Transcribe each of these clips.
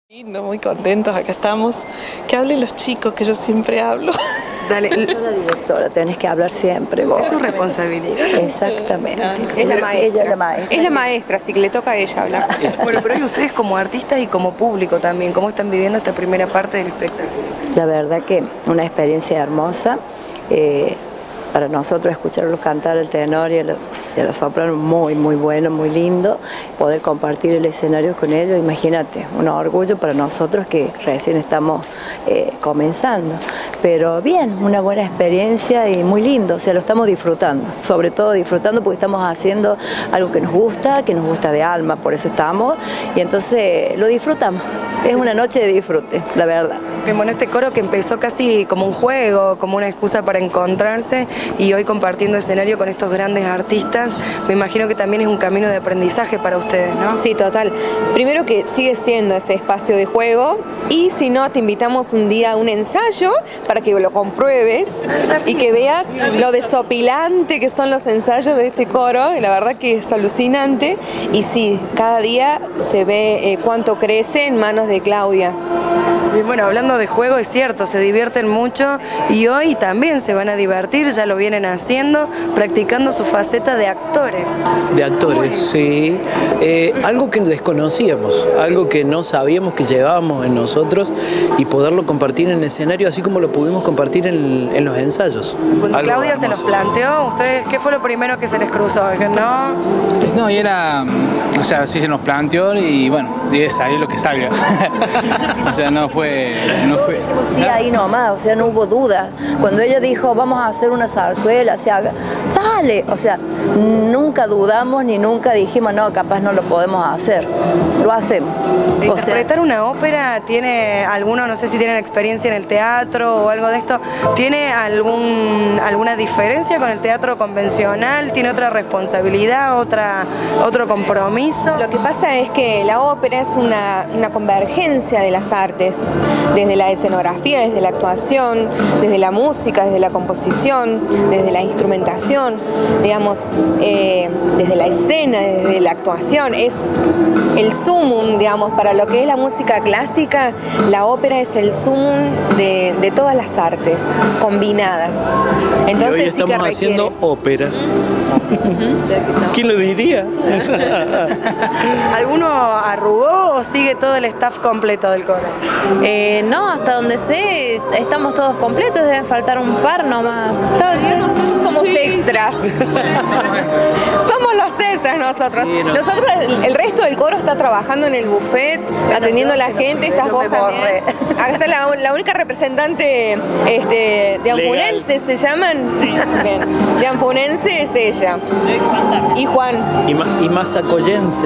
Lindo, muy contentos, acá estamos. Que hablen los chicos, que yo siempre hablo. Dale. Sos la directora, tenés que hablar siempre vos. Es su responsabilidad. Exactamente. Es la maestra. Ella es la maestra. Es la maestra, así que le toca a ella hablar. Bueno, pero y ustedes como artistas y como público también, ¿cómo están viviendo esta primera parte del espectáculo? La verdad que una experiencia hermosa. Para nosotros escucharlos cantar el tenor y la soprano, muy bueno, muy lindo. Poder compartir el escenario con ellos, imagínate, un orgullo para nosotros que recién estamos comenzando. Pero bien, una buena experiencia y muy lindo, o sea, lo estamos disfrutando. Sobre todo disfrutando porque estamos haciendo algo que nos gusta de alma, por eso estamos. Y entonces lo disfrutamos. Es una noche de disfrute, la verdad. Bueno, este coro que empezó casi como un juego, como una excusa para encontrarse y hoy compartiendo escenario con estos grandes artistas, me imagino que también es un camino de aprendizaje para ustedes, ¿no? Sí, total. Primero que sigue siendo ese espacio de juego y si no, te invitamos un día a un ensayo para que lo compruebes y que veas lo desopilante que son los ensayos de este coro, y la verdad que es alucinante. Y sí, cada día se ve cuánto crece en manos de Claudia. Y bueno, hablando de juego, es cierto, se divierten mucho y hoy también se van a divertir, ya lo vienen haciendo, practicando su faceta de actores. De actores, sí. Algo que desconocíamos, algo que no sabíamos que llevábamos en nosotros y poderlo compartir en el escenario, así como lo pudimos compartir en los ensayos. Cuando Claudia se los planteó, ¿ustedes qué fue lo primero que se les cruzó? ¿No? No, y era, o sea, sí se nos planteó y bueno, debe salir lo que salga. O sea, no fue. Sí, ahí nomás, o sea, no hubo duda. Cuando ella dijo, vamos a hacer una zarzuela, o sea, dale, o sea, nunca dudamos ni nunca dijimos, no, capaz no lo podemos hacer. Lo hacemos. Interpretar una ópera, ¿tiene alguno, no sé si tienen experiencia en el teatro o algo de esto, ¿tiene alguna diferencia con el teatro convencional? ¿Tiene otra responsabilidad, otro compromiso? Lo que pasa es que la ópera es una convergencia de las artes, desde la escenografía, desde la actuación, desde la música, desde la composición, desde la instrumentación, digamos, desde la escena, desde la actuación. Es el sumum, digamos, para lo que es la música clásica, la ópera es el sumum de todas las artes combinadas. Entonces, y hoy estamos sí que haciendo ópera. ¿Quién lo diría? ¿Alguno arrugó o sigue todo el staff completo del coro? No, hasta donde sé, estamos todos completos, deben faltar un par nomás. Somos extras. Somos los extras nosotros. Sí, no. Nosotros, el resto del coro está trabajando en el buffet, atendiendo a la gente. Estás vos también. Acá está la única representante de Anfunense, ¿se llaman? Bien. De Anfunense es ella. Y Juan. Y mazacoyense.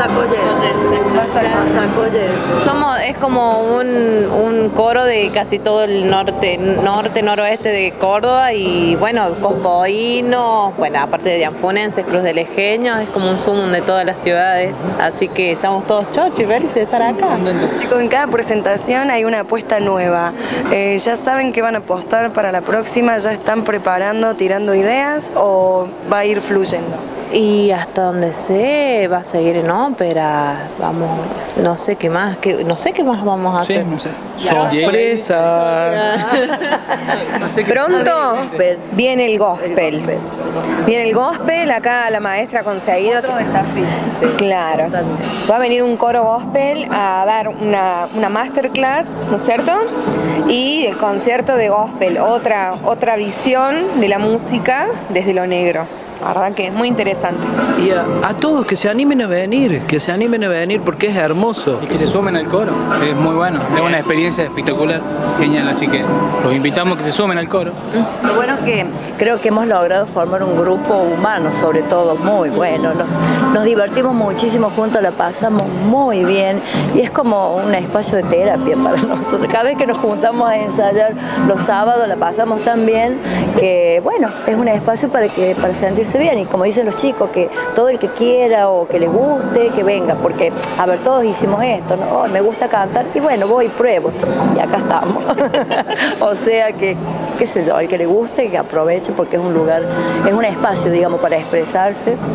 Es como un coro de casi todo el noroeste de Córdoba y bueno, coscoíno, bueno, aparte de Anfunense, Cruz del Ejeño, es como un sumum de todas las ciudades, así que estamos todos chochos y felices de estar acá. Chicos, en cada presentación hay una apuesta nueva. ¿Ya saben qué van a apostar para la próxima? ¿Ya están preparando, tirando ideas o va a ir fluyendo? Y hasta donde sé, va a seguir en ópera, vamos, no sé qué más vamos a hacer. Sí, no sé. ¡Sorpresa! Pronto viene el gospel. Viene el gospel, acá la maestra ha conseguido. Otro desafío. Claro. Va a venir un coro gospel a dar una masterclass, ¿no es cierto? Y el concierto de gospel, otra visión de la música desde lo negro. La verdad que es muy interesante. Y a todos que se animen a venir, porque es hermoso. Y que se sumen al coro, es muy bueno, es una experiencia espectacular, genial, así que los invitamos a que se sumen al coro. Lo bueno que creo que hemos logrado formar un grupo humano, sobre todo, muy bueno. Nos divertimos muchísimo juntos, la pasamos muy bien y es como un espacio de terapia para nosotros. Cada vez que nos juntamos a ensayar los sábados la pasamos tan bien que, bueno, es un espacio para sentirse bien y como dicen los chicos, que todo el que quiera o que le guste, que venga, porque, a ver, todos hicimos esto, ¿no? Oh, me gusta cantar y bueno, voy y pruebo y acá estamos. O sea que, qué sé yo, el que le guste, que aproveche porque es un lugar, es un espacio, digamos, para expresarse,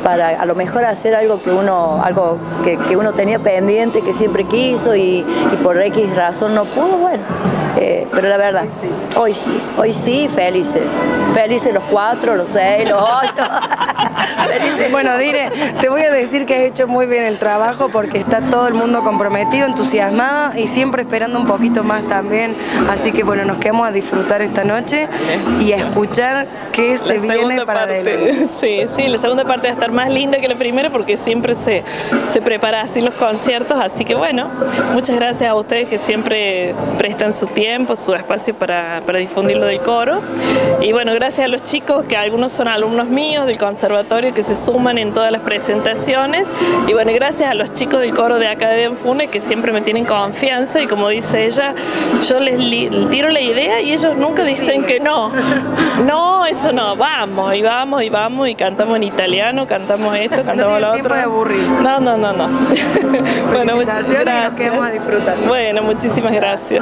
para a lo mejor hacer algo que uno tenía pendiente, que siempre quiso y por X razón no pudo, bueno. Pero la verdad, hoy sí, felices los 4, los 6, los 8. Bueno, Dire, te voy a decir que has hecho muy bien el trabajo porque está todo el mundo comprometido, entusiasmado y siempre esperando un poquito más también, así que bueno, nos quedamos a disfrutar esta noche y a escuchar qué se viene para adelante. Sí, la segunda parte va a estar más linda que la primera porque siempre se prepara así los conciertos, así que bueno, muchas gracias a ustedes que siempre prestan su tiempo, su espacio para difundir lo del coro, y bueno, gracias a los chicos que algunos son alumnos míos del conservatorio que se suman en todas las presentaciones, y bueno, gracias a los chicos del coro de acá de Dianfunes que siempre me tienen confianza, y como dice ella, yo les tiro la idea y ellos nunca dicen que no, eso no, vamos y cantamos en italiano, cantamos esto, cantamos lo otro. No. Bueno, muchas gracias. Nos quedamos a disfrutar. Bueno, muchísimas gracias.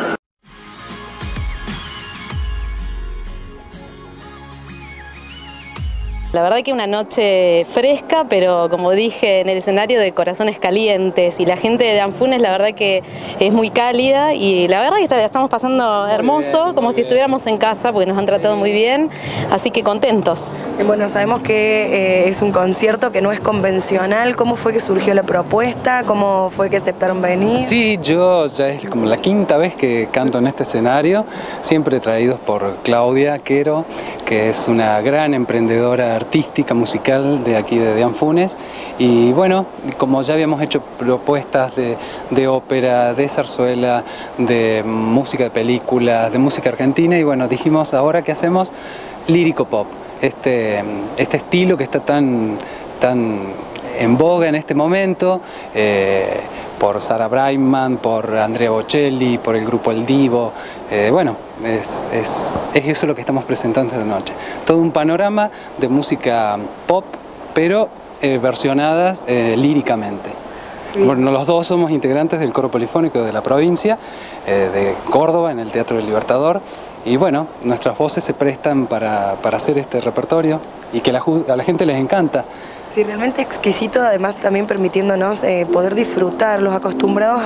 La verdad que una noche fresca, pero como dije, en el escenario de corazones calientes, y la gente de Dianfunes la verdad que es muy cálida y la verdad que estamos pasando hermoso, como si estuviéramos en casa porque nos han tratado muy bien, así que contentos. Bueno, sabemos que es un concierto que no es convencional. ¿Cómo fue que surgió la propuesta? ¿Cómo fue que aceptaron venir? Sí, yo ya es como la quinta vez que canto en este escenario, siempre traídos por Claudia Quero, que es una gran emprendedora artística, musical de aquí de Dianfunes, y bueno, como ya habíamos hecho propuestas de ópera, de zarzuela, de música de películas, de música argentina, y bueno, dijimos, ahora ¿qué hacemos? Lírico pop, este estilo que está tan en boga en este momento, por Sara Brightman, por Andrea Bocelli, por el grupo El Divo. Bueno, es eso lo que estamos presentando esta noche. Todo un panorama de música pop, pero versionadas líricamente. Bueno, los dos somos integrantes del coro polifónico de la provincia, de Córdoba, en el Teatro del Libertador, y bueno, nuestras voces se prestan para hacer este repertorio y que a la gente les encanta. Sí, realmente exquisito, además también permitiéndonos poder disfrutarlos, acostumbrados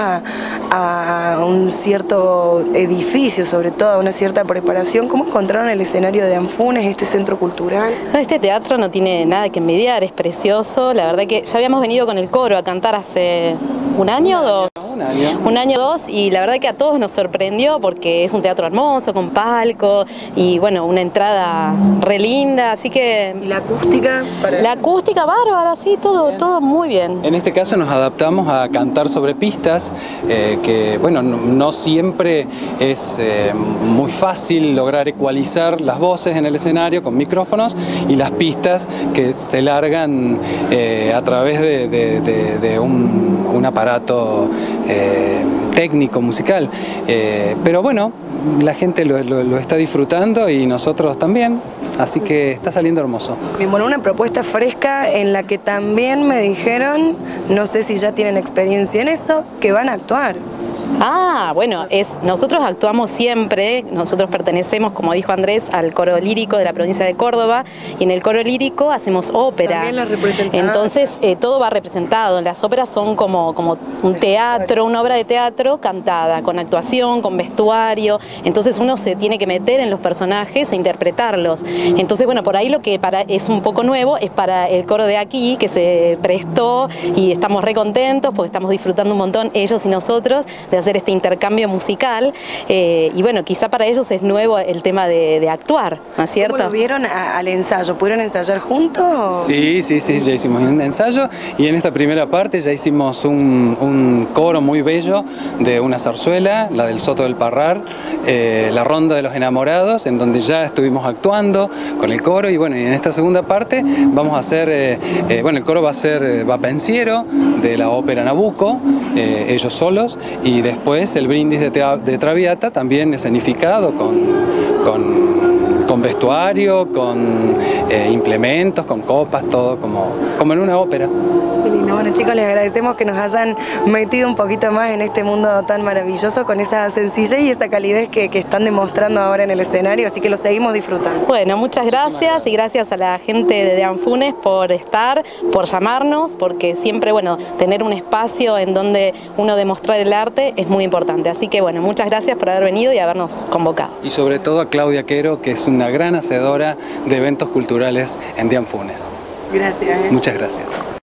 a un cierto edificio, sobre todo a una cierta preparación. ¿Cómo encontraron el escenario de Dianfunes, este centro cultural? Este teatro no tiene nada que envidiar, es precioso. La verdad que ya habíamos venido con el coro a cantar hace un año o dos. Un año o dos, y la verdad que a todos nos sorprendió porque es un teatro hermoso, con palco y bueno, una entrada re linda, así que... ¿Y la acústica? La acústica bárbara, sí, todo muy bien. En este caso nos adaptamos a cantar sobre pistas, que bueno, no siempre es muy fácil lograr ecualizar las voces en el escenario con micrófonos y las pistas que se largan a través de un aparato técnico, musical. Pero bueno, la gente lo está disfrutando y nosotros también. Así que está saliendo hermoso. Bien, bueno, una propuesta fresca en la que también me dijeron, no sé si ya tienen experiencia en eso, que van a actuar. Ah, bueno, nosotros actuamos siempre, nosotros pertenecemos, como dijo Andrés, al coro lírico de la provincia de Córdoba, y en el coro lírico hacemos ópera. También la representamos. Entonces todo va representado. Las óperas son como un teatro, una obra de teatro cantada, con actuación, con vestuario. Entonces uno se tiene que meter en los personajes e interpretarlos. Entonces, bueno, por ahí lo que es un poco nuevo es para el coro de aquí, que se prestó, y estamos re contentos porque estamos disfrutando un montón, ellos y nosotros, de hacer este intercambio musical, y bueno, quizá para ellos es nuevo el tema de actuar, ¿no es cierto? ¿Cómo lo vieron al ensayo? ¿Pudieron ensayar juntos? Sí, ya hicimos un ensayo, y en esta primera parte ya hicimos un coro muy bello de una zarzuela, la del Soto del Parrar, la Ronda de los Enamorados, en donde ya estuvimos actuando con el coro, y bueno, y en esta segunda parte vamos a hacer, bueno, el coro va a ser Vapenciero de la ópera Nabucco, ellos solos, y después el brindis de Traviata, también escenificado con vestuario, con implementos, con copas, todo como en una ópera. Qué lindo. Bueno, chicos, les agradecemos que nos hayan metido un poquito más en este mundo tan maravilloso con esa sencillez y esa calidez que están demostrando ahora en el escenario, así que lo seguimos disfrutando. Bueno, muchas gracias y gracias a la gente de Dean Funes por estar, por llamarnos, porque siempre, bueno, tener un espacio en donde uno demostrar el arte es muy importante. Así que, bueno, muchas gracias por haber venido y habernos convocado. Y sobre todo a Claudia Quero, que es una gran hacedora de eventos culturales en Dean Funes. Gracias. Muchas gracias.